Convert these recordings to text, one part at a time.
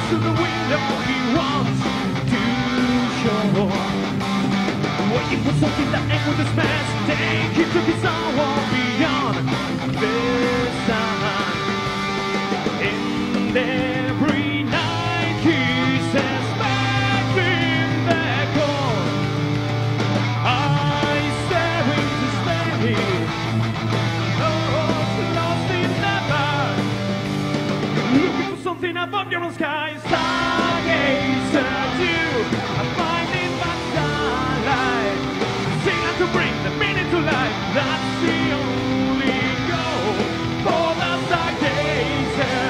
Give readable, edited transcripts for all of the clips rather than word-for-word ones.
to the window, he wants to show. Waiting for something that ends with a smash. Take him to his someone beyond this time. And every night he says back in the cold. I staring to stay. Lost in the dark. Looking for something above your own sky. Stargazer too. I'm finding my starlight. Sing out to bring the meaning to life. That's the only goal for the stargazer.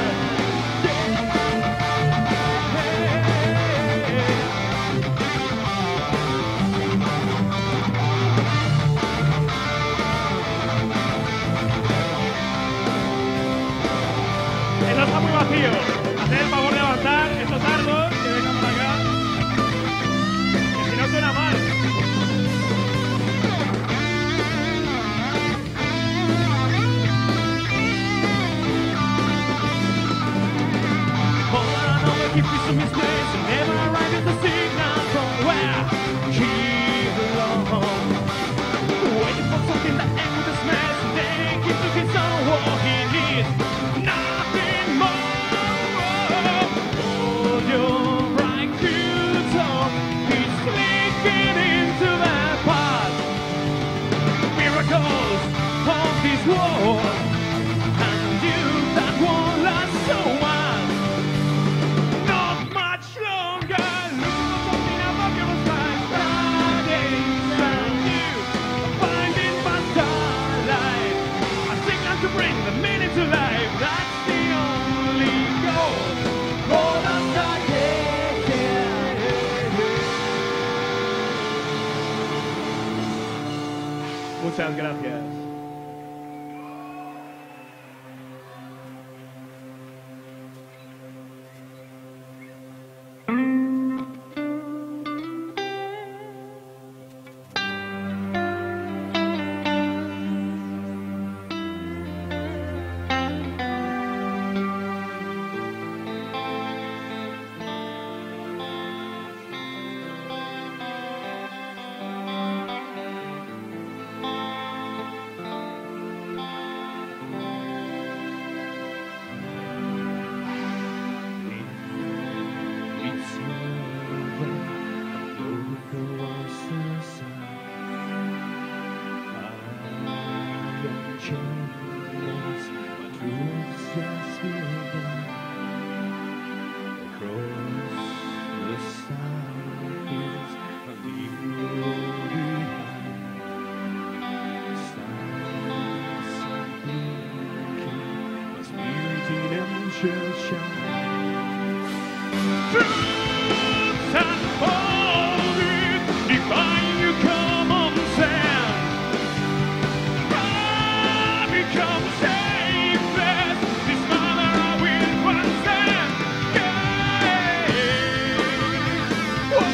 El ojo muy vacío. Hacer el favor de avanzar estos dardos que vengan por acá. Que si no suena mal. All I know is keep this misplaced and never arrive at the signal from where she belongs. Waiting for something that ends with a smash. Then keep to his own what he needs. Nothing more. Hold your bright future. He's sneaking into the past. Miracles of this world. And you that won't last so much. Not much longer. Look for something above your sky. Fridays and you finding my starlight. A signal to bring the meaning to life. That's the only goal for the stargazer. Muchas gracias. It's over. Both of us aside. I am chainless, my truth's just begun. Across the silence, I leave you behind. Stars are blinking, my spirit in them shall shine. Truth unfolded, define you common sense. I become shapeless, this mother I will transcend. Yeah. Whoa.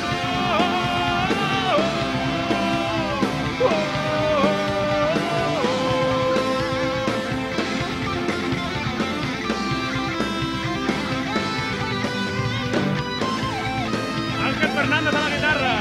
Ángel Fernández a la guitarra.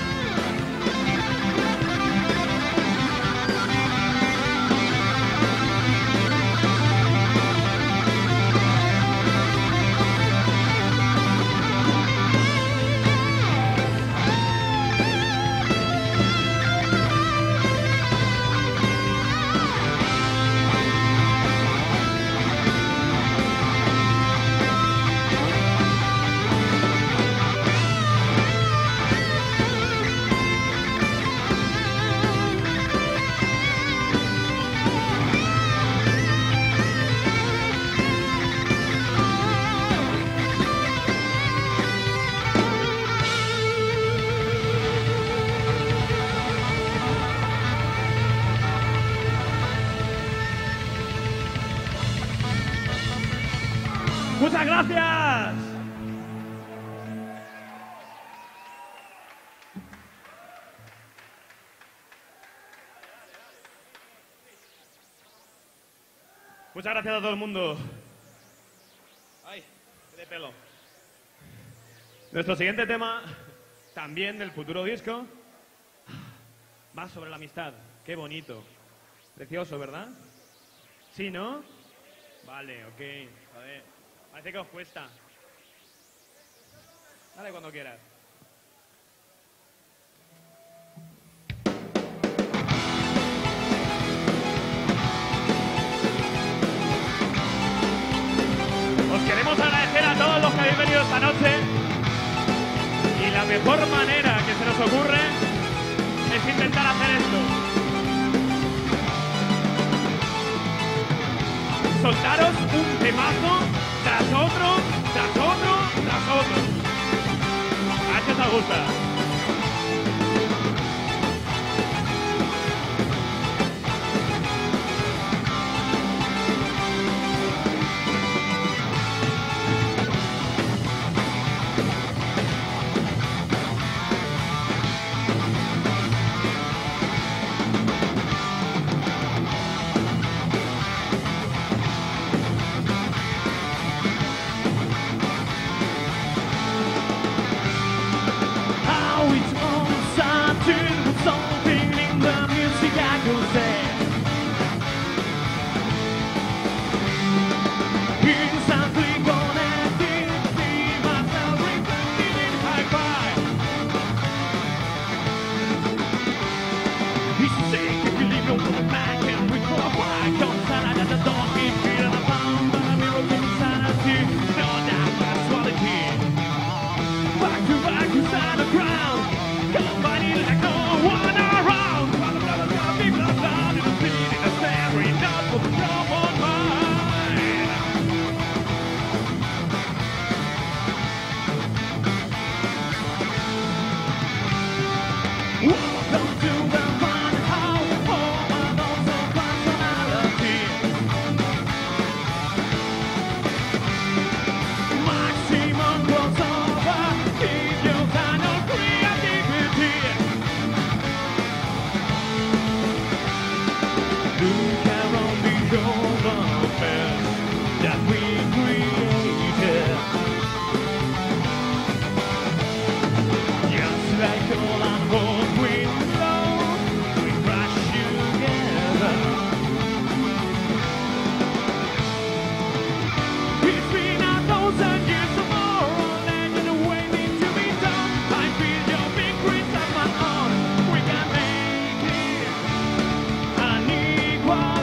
Muchas gracias. Muchas gracias a todo el mundo. Ay, qué de pelo. Nuestro siguiente tema, también del futuro disco, va sobre la amistad. Qué bonito. Precioso, ¿verdad? ¿Sí, no? Vale, ok. Joder. Parece que os cuesta. Dale cuando quieras. Os queremos agradecer a todos los que habéis venido esta noche. Y la mejor manera que se nos ocurre es intentar hacer esto. Soltaros un temazo tras otro, tras otro, tras otro. A que os gusta. Equal